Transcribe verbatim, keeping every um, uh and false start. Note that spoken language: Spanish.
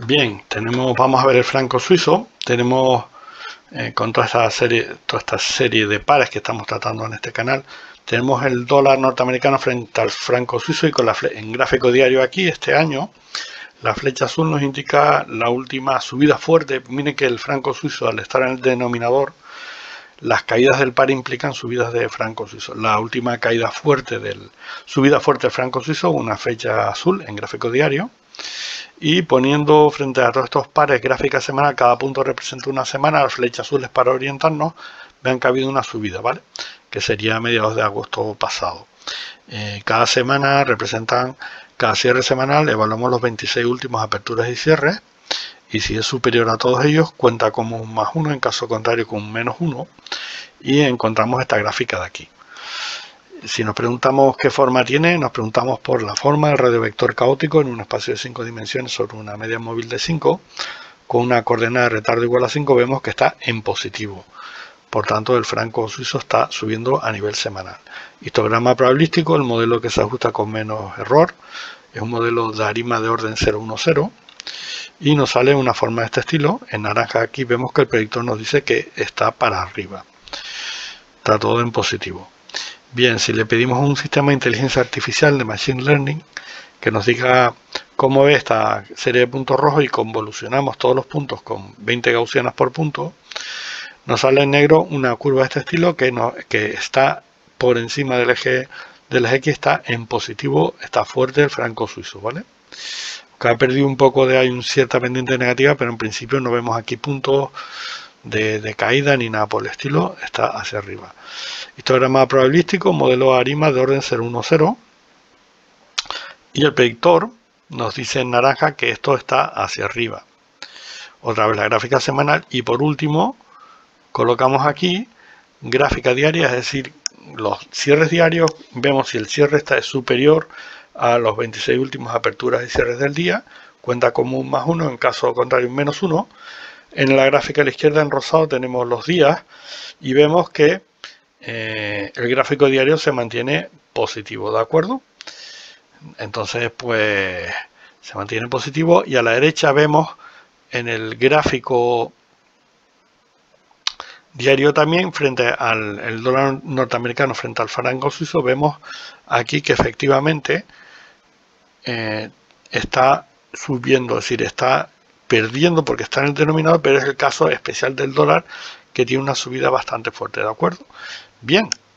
Bien, tenemos, vamos a ver el franco suizo. Tenemos eh, con toda esta serie, toda esta serie de pares que estamos tratando en este canal. Tenemos el dólar norteamericano frente al franco suizo y con la en gráfico diario aquí este año. La flecha azul nos indica la última subida fuerte. Miren que el franco suizo, al estar en el denominador, las caídas del par implican subidas de franco suizo. La última caída fuerte del subida fuerte del franco suizo, una flecha azul en gráfico diario. Y poniendo frente a todos estos pares gráfica semanal, cada punto representa una semana, la flecha azul es para orientarnos. Vean que ha habido una subida, ¿vale? Que sería a mediados de agosto pasado. Eh, cada semana representan, cada cierre semanal, evaluamos los veintiséis últimos aperturas y cierres. Y si es superior a todos ellos, cuenta como un más uno, en caso contrario con un menos uno. Y encontramos esta gráfica de aquí. Si nos preguntamos qué forma tiene, nos preguntamos por la forma del radiovector caótico en un espacio de cinco dimensiones sobre una media móvil de cinco, con una coordenada de retardo igual a cinco, vemos que está en positivo. Por tanto, el franco suizo está subiendo a nivel semanal. Histograma probabilístico, el modelo que se ajusta con menos error, es un modelo de ARIMA de orden cero uno cero. Y nos sale una forma de este estilo. En naranja aquí vemos que el predictor nos dice que está para arriba. Está todo en positivo. Bien, si le pedimos a un sistema de inteligencia artificial de Machine Learning que nos diga cómo ve esta serie de puntos rojos y convolucionamos todos los puntos con veinte gaussianas por punto, nos sale en negro una curva de este estilo que, no, que está por encima del eje de las X, está en positivo, está fuerte el franco suizo, ¿vale? Que ha perdido un poco de, hay una cierta pendiente negativa, pero en principio no vemos aquí puntos de, de caída ni nada por el estilo, está hacia arriba. Histograma probabilístico, modelo ARIMA de orden cero uno cero. Y el predictor nos dice en naranja que esto está hacia arriba. Otra vez la gráfica semanal. Y por último, colocamos aquí gráfica diaria, es decir, los cierres diarios. Vemos si el cierre está superior a los veintiséis últimos aperturas y cierres del día. Cuenta como un más uno, en caso contrario un menos uno. En la gráfica a la izquierda en rosado tenemos los días y vemos que eh, el gráfico diario se mantiene positivo, ¿de acuerdo? Entonces, pues se mantiene positivo y a la derecha vemos en el gráfico diario también, frente al el dólar norteamericano frente al franco suizo, vemos aquí que efectivamente eh, está subiendo, es decir, está perdiendo porque está en el denominador, pero es el caso especial del dólar que tiene una subida bastante fuerte, ¿de acuerdo? Bien.